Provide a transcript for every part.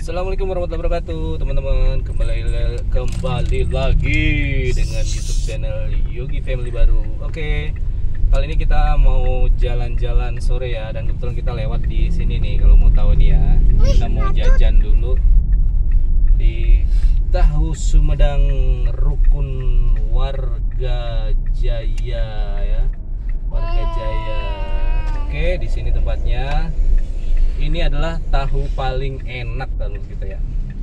Assalamualaikum warahmatullahi wabarakatuh, teman-teman. Kembali lagi dengan YouTube channel Yogi Family baru. Oke, kali ini kita mau jalan-jalan sore ya, dan kebetulan kita lewat di sini nih. Kalau mau tahu nih ya, kita mau jajan dulu di Tahu Sumedang Rukun Warga Jaya ya, Warga Jaya. Oke, di sini tempatnya. Ini adalah tahu paling enak kalau kita ya.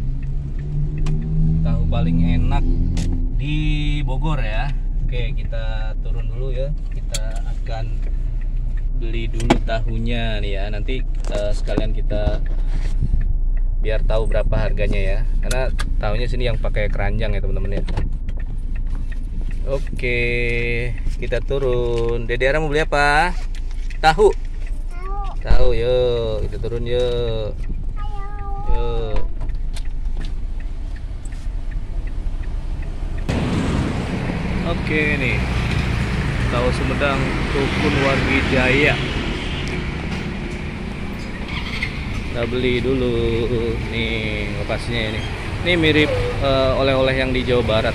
Tahu paling enak di Bogor ya. Oke, kita turun dulu ya. Kita akan beli dulu tahunya nih ya. Nanti sekalian kita biar tahu berapa harganya ya. Karena tahunya sini yang pakai keranjang ya teman-teman ya. Oke, kita turun. Dede Ara mau beli apa? Tahu. Tahu, yuk kita turun yuk. Yuk. Oke nih, tahu Sumedang Rukun Warga Jaya. Kita beli dulu nih lokasinya ini. Ini mirip oleh-oleh yang di Jawa Barat.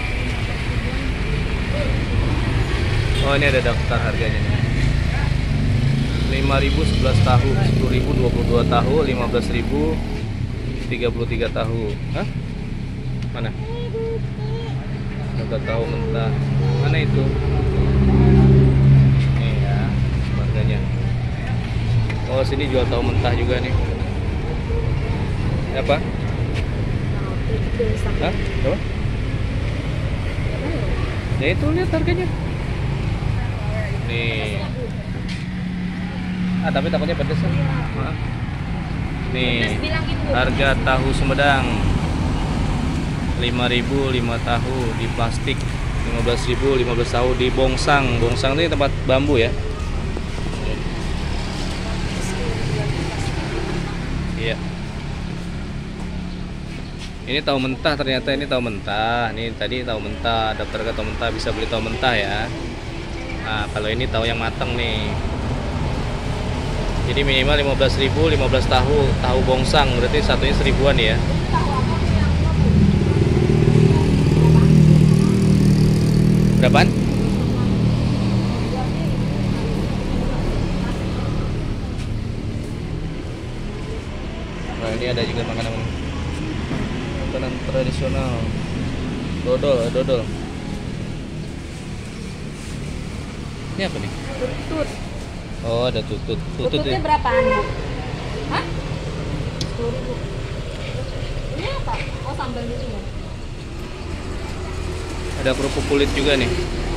Oh, ini ada daftar harganya nih. 5.000 11 tahu, 10.000 22 tahu, 15.000 33 tahu. Hah? Mana? Harga tahu mentah. Mana itu? Nih ya, harganya. Oh, sini jual tahu mentah juga nih. Apa? Hah? Coba. Ya itu lihat harganya. Nih. Tapi takutnya pedes kan? Nih, harga tahu Sumedang 5.000 5 tahu di plastik, 15.000 15 tahu di bongsang. Bongsang itu tempat bambu ya. Iya. Ini tahu mentah, ternyata ini tahu mentah. Nih tadi tahu mentah, daftar ke tahu mentah, bisa beli tahu mentah ya. Nah, kalau ini tahu yang matang nih. Jadi minimal 15.000 15 tahu bongsang, berarti satunya 1.000-an ya. Berapaan? Nah, ini ada juga makanan tradisional. Dodol. Ini apa nih? Tutut. Oh, ada tutut. Tututnya ya? berapaan, Bu? Hah? 10.000. Ini apa? Oh, sambal gitu ya. Ada kerupuk kulit juga nih.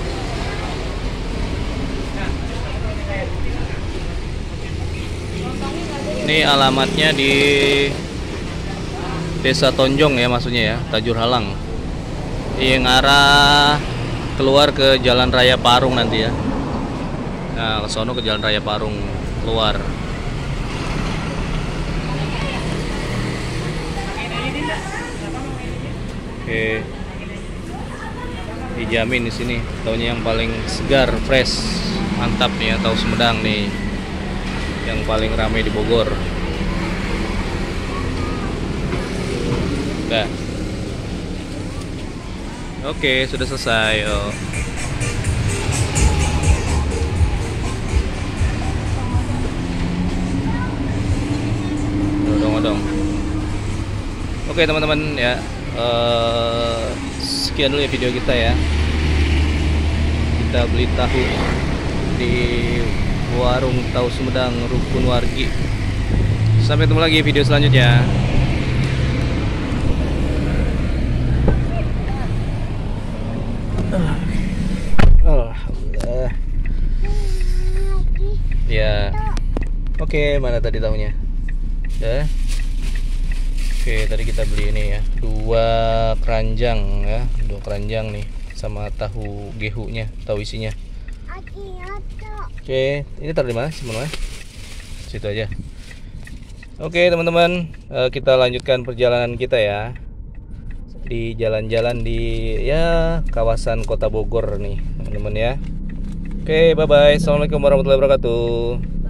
Ini alamatnya di Desa Tonjong ya, maksudnya ya, Tajur Halang. Yang arah keluar ke Jalan Raya Parung nanti ya. Nah, ke sono ke Jalan Raya Parung keluar. Oke. Dijamin di sini tahunya yang paling segar, fresh, mantap nih ya, tahu Sumedang nih. Yang paling ramai di Bogor. Udah. Oke, sudah selesai. Oh. Dong. Oke teman-teman ya, sekian dulu ya video kita ya. Kita beli tahu di warung tahu Sumedang Rukun Wargi. Sampai ketemu lagi video selanjutnya. Alhamdulillah. Ya. Oke, mana tadi tahunya? Ya. Oke, tadi kita beli ini ya, 2 keranjang ya, 2 keranjang nih, sama tahu gehunya, tahu isinya. Oke, ini taruh di mana sih, situ aja. Oke teman-teman, kita lanjutkan perjalanan kita ya, di jalan-jalan di ya kawasan Kota Bogor nih teman-teman ya. Oke, bye bye, assalamualaikum warahmatullahi wabarakatuh.